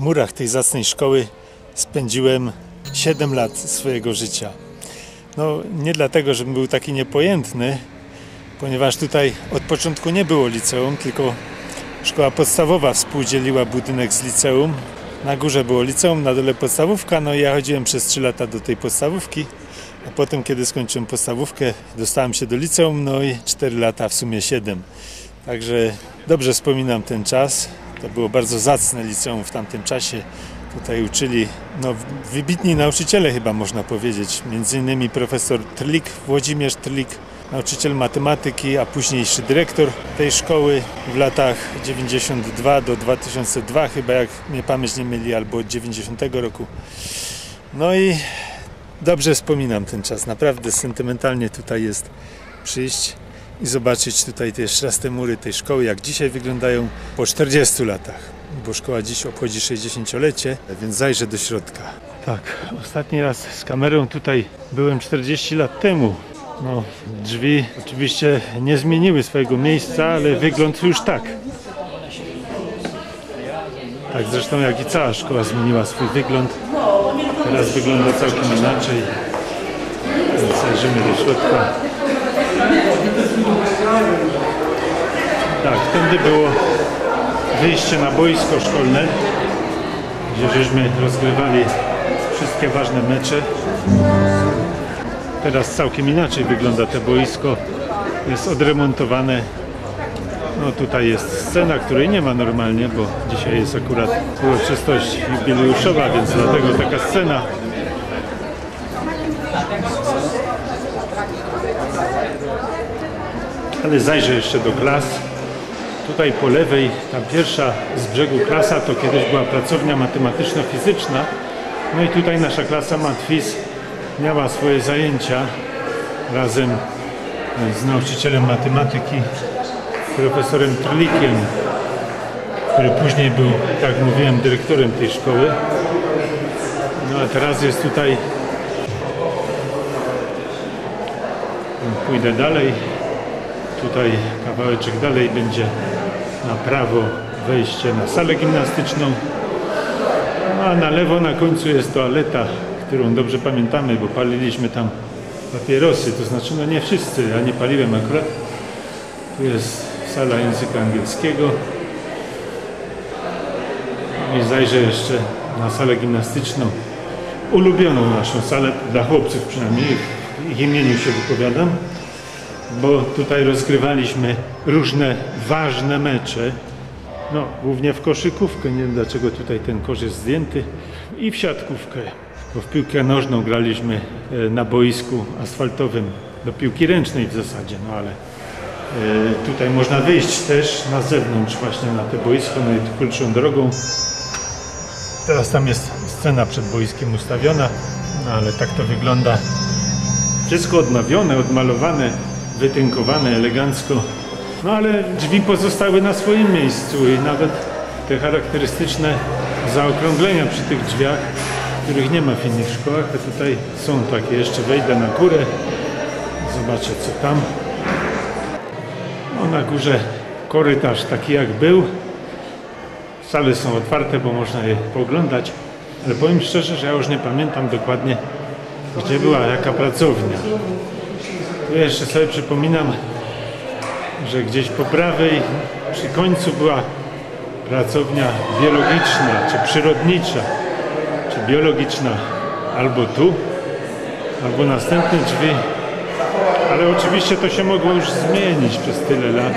murach tej zacnej szkoły spędziłem 7 lat swojego życia. No, nie dlatego, żebym był taki niepojętny, ponieważ tutaj od początku nie było liceum, tylko szkoła podstawowa współdzieliła budynek z liceum. Na górze było liceum, na dole podstawówka, no i ja chodziłem przez 3 lata do tej podstawówki, a potem, kiedy skończyłem podstawówkę, dostałem się do liceum, no i 4 lata, w sumie 7. Także dobrze wspominam ten czas. To było bardzo zacne liceum w tamtym czasie. Tutaj uczyli wybitni nauczyciele, chyba można powiedzieć. Między innymi profesor Trlik, Włodzimierz Trlik, nauczyciel matematyki, a późniejszy dyrektor tej szkoły w latach 92 do 2002, chyba jak mnie pamięć nie myli, albo od 90 roku. No i dobrze wspominam ten czas. Naprawdę sentymentalnie tutaj jest przyjść i zobaczyć tutaj jeszcze raz te mury tej szkoły, jak dzisiaj wyglądają po 40 latach. Bo szkoła dziś obchodzi 60-lecie, więc zajrzę do środka. Tak, ostatni raz z kamerą tutaj byłem 40 lat temu. No, drzwi oczywiście nie zmieniły swojego miejsca, ale wygląd już tak. Tak zresztą jak i cała szkoła zmieniła swój wygląd. Teraz wygląda całkiem inaczej. Więc zajrzymy do środka. Tak, wtedy było wyjście na boisko szkolne, gdzie żeśmy rozgrywali wszystkie ważne mecze. Teraz całkiem inaczej wygląda to boisko, jest odremontowane. No tutaj jest scena, której nie ma normalnie, bo dzisiaj jest akurat uroczystość jubileuszowa, więc dlatego taka scena. Ale zajrzę jeszcze do klas. Tutaj po lewej, ta pierwsza z brzegu klasa, to kiedyś była pracownia matematyczno-fizyczna. No i tutaj nasza klasa matfiz miała swoje zajęcia razem z nauczycielem matematyki, profesorem Trlikiem, który później był, jak mówiłem, dyrektorem tej szkoły. No a teraz jest tutaj, pójdę dalej, tutaj kawałeczek dalej będzie na prawo wejście na salę gimnastyczną, a na lewo na końcu jest toaleta, którą dobrze pamiętamy, bo paliliśmy tam papierosy, to znaczy no nie wszyscy, ja nie paliłem akurat. Tu jest sala języka angielskiego i zajrzę jeszcze na salę gimnastyczną, ulubioną naszą salę, dla chłopców przynajmniej, w ich imieniu się wypowiadam, bo tutaj rozgrywaliśmy różne ważne mecze, no głównie w koszykówkę, nie wiem dlaczego tutaj ten kosz jest zdjęty, i w siatkówkę, bo w piłkę nożną graliśmy na boisku asfaltowym, do piłki ręcznej w zasadzie, no ale tutaj można wyjść też na zewnątrz właśnie na te boisko, no i krótszą drogą. Teraz tam jest scena przed boiskiem ustawiona, no ale tak to wygląda. Wszystko odnowione, odmalowane, wytynkowane elegancko. No ale drzwi pozostały na swoim miejscu i nawet te charakterystyczne zaokrąglenia przy tych drzwiach, których nie ma w innych szkołach, a tutaj są takie. Jeszcze wejdę na górę, zobaczę co tam. No, na górze korytarz taki jak był. Sale są otwarte, bo można je pooglądać, ale powiem szczerze, że ja już nie pamiętam dokładnie, gdzie była jaka pracownia. Tu jeszcze sobie przypominam, że gdzieś po prawej przy końcu była pracownia biologiczna, czy przyrodnicza, czy biologiczna, albo tu, albo następne drzwi, ale oczywiście to się mogło już zmienić przez tyle lat.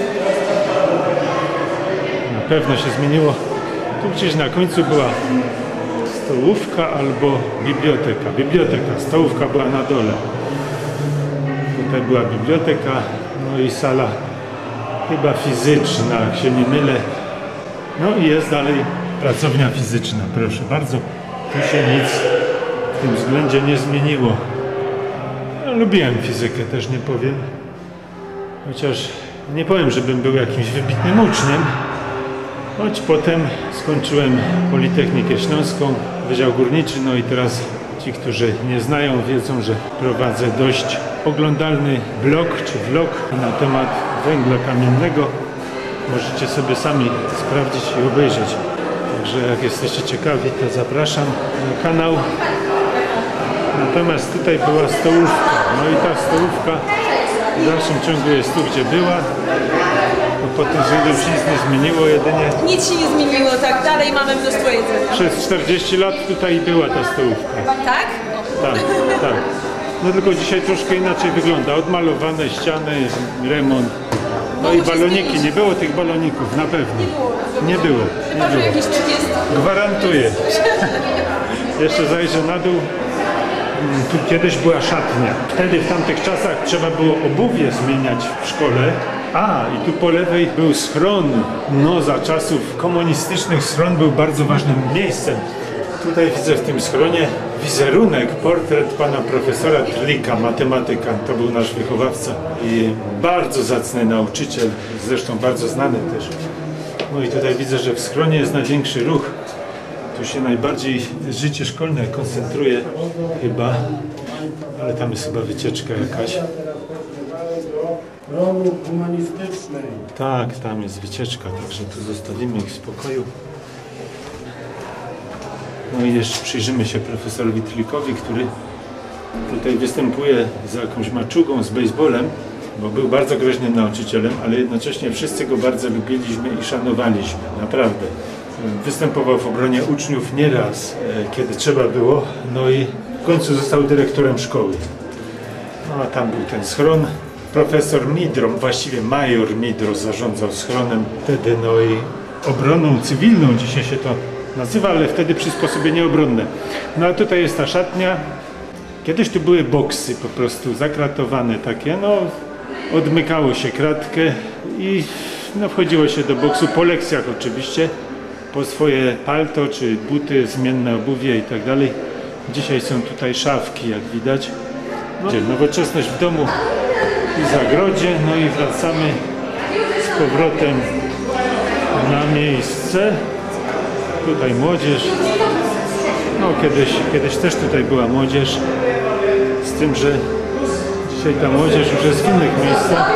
Na pewno się zmieniło. Tu gdzieś na końcu była stołówka albo biblioteka. Biblioteka, stołówka była na dole. Tutaj była biblioteka, no i sala chyba fizyczna, jak się nie mylę. No i jest dalej pracownia fizyczna, proszę bardzo. Tu się nic w tym względzie nie zmieniło. Ja lubiłem fizykę, też nie powiem. Chociaż nie powiem, żebym był jakimś wybitnym uczniem. Choć potem skończyłem Politechnikę Śląską, Wydział Górniczy, no i teraz ci, którzy nie znają, wiedzą, że prowadzę dość oglądalny blog czy vlog na temat węgla kamiennego. Możecie sobie sami sprawdzić i obejrzeć. Także jak jesteście ciekawi, to zapraszam na kanał. Natomiast tutaj była stołówka. No i ta stołówka w dalszym ciągu jest tu, gdzie była. No po tym już nic nie zmieniło, jedynie... Nic się nie zmieniło, tak, dalej mamy mnóstwo jedzenia. Przez 40 lat tutaj była ta stołówka. Tak? Tak, tak. No tylko dzisiaj troszkę inaczej wygląda. Odmalowane ściany, remont. No i baloniki. Nie było tych baloników, na pewno. Nie było. Chyba, że jakieś 30. Gwarantuję. Jeszcze zajrzę na dół. Tu kiedyś była szatnia. Wtedy w tamtych czasach trzeba było obuwie zmieniać w szkole. A, i tu po lewej był schron. No, za czasów komunistycznych schron był bardzo ważnym miejscem. Tutaj widzę w tym schronie wizerunek, portret pana profesora Trlika, matematyka. To był nasz wychowawca i bardzo zacny nauczyciel, zresztą bardzo znany też. No i tutaj widzę, że w schronie jest największy ruch. Tu się najbardziej życie szkolne koncentruje chyba, ale tam jest chyba wycieczka jakaś. Humanistycznej. Tak, tam jest wycieczka, także tu zostawimy ich w spokoju. No i jeszcze przyjrzymy się profesorowi Trlikowi, który tutaj występuje z jakąś maczugą, z baseballem, bo był bardzo groźnym nauczycielem, ale jednocześnie wszyscy go bardzo lubiliśmy i szanowaliśmy, naprawdę. Występował w obronie uczniów nieraz, kiedy trzeba było, no i w końcu został dyrektorem szkoły. No a tam był ten schron. Profesor Midro, właściwie major Midro zarządzał schronem wtedy, no i obroną cywilną dzisiaj się to nazywa, ale wtedy przysposobienie obronne. No a tutaj jest ta szatnia. Kiedyś tu były boksy po prostu zakratowane takie, no odmykało się kratkę i no, wchodziło się do boksu po lekcjach oczywiście, po swoje palto czy buty, zmienne obuwie i tak dalej. Dzisiaj są tutaj szafki, jak widać. No, nowoczesność w domu i zagrodzie, no i wracamy z powrotem na miejsce. Tutaj młodzież. No kiedyś też tutaj była młodzież, z tym, że dzisiaj ta młodzież już jest w innych miejscach.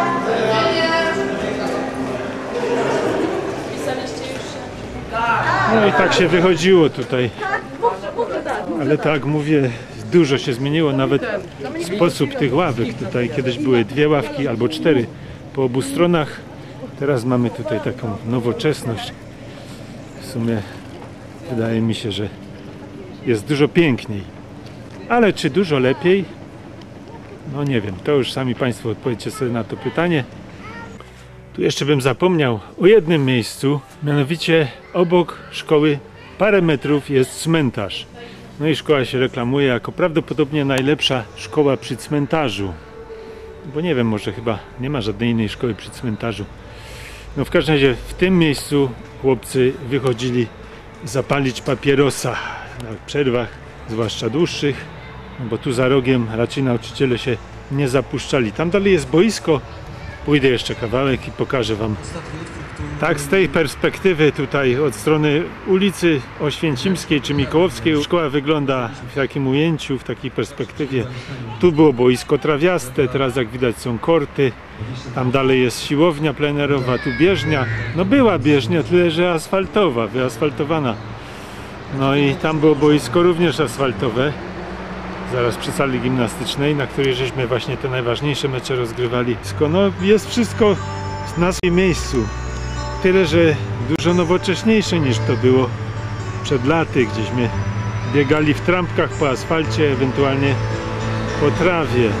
No i tak się wychodziło tutaj. Ale tak mówię, dużo się zmieniło, nawet sposób tych ławek. Tutaj kiedyś były 2 ławki albo 4 po obu stronach. Teraz mamy tutaj taką nowoczesność. W sumie wydaje mi się, że jest dużo piękniej. Ale czy dużo lepiej? No nie wiem, to już sami Państwo odpowiedzcie sobie na to pytanie. Tu jeszcze bym zapomniał o jednym miejscu, mianowicie obok szkoły parę metrów jest cmentarz. No i szkoła się reklamuje jako prawdopodobnie najlepsza szkoła przy cmentarzu. Bo nie wiem, może chyba nie ma żadnej innej szkoły przy cmentarzu. No w każdym razie w tym miejscu chłopcy wychodzili zapalić papierosa na przerwach, zwłaszcza dłuższych, no bo tu za rogiem raczej nauczyciele się nie zapuszczali. Tam dalej jest boisko, pójdę jeszcze kawałek i pokażę Wam. Tak z tej perspektywy tutaj od strony ulicy Oświęcimskiej czy Mikołowskiej szkoła wygląda w takim ujęciu, w takiej perspektywie. Tu było boisko trawiaste, teraz jak widać są korty, tam dalej jest siłownia plenerowa, tu bieżnia. No była bieżnia, tyle że asfaltowa, wyasfaltowana. No i tam było boisko również asfaltowe, zaraz przy sali gimnastycznej, na której żeśmy właśnie te najważniejsze mecze rozgrywali. No jest wszystko na swoim miejscu. Tyle, że dużo nowocześniejsze niż to było przed laty, gdzieśmy biegali w trampkach po asfalcie, ewentualnie po trawie.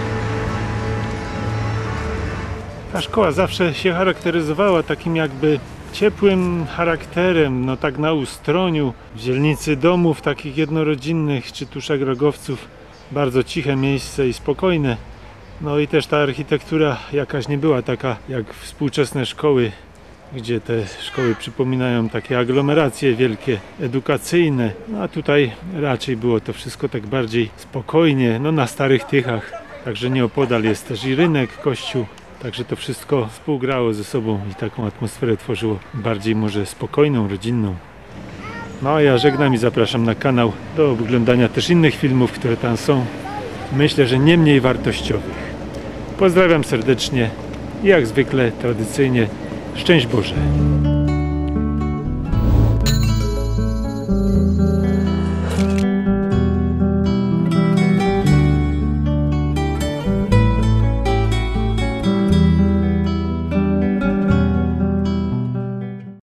Ta szkoła zawsze się charakteryzowała takim jakby ciepłym charakterem, no tak na ustroniu, w dzielnicy domów takich jednorodzinnych czy tuszek rogowców. Bardzo ciche miejsce i spokojne. No i też ta architektura jakaś nie była taka jak współczesne szkoły, gdzie te szkoły przypominają takie aglomeracje wielkie, edukacyjne. No a tutaj raczej było to wszystko tak bardziej spokojnie, no na Starych Tychach. Także nieopodal jest też i rynek, kościół. Także to wszystko współgrało ze sobą i taką atmosferę tworzyło bardziej może spokojną, rodzinną. No a ja żegnam i zapraszam na kanał do oglądania też innych filmów, które tam są. Myślę, że nie mniej wartościowych. Pozdrawiam serdecznie i jak zwykle, tradycyjnie, szczęść Boże!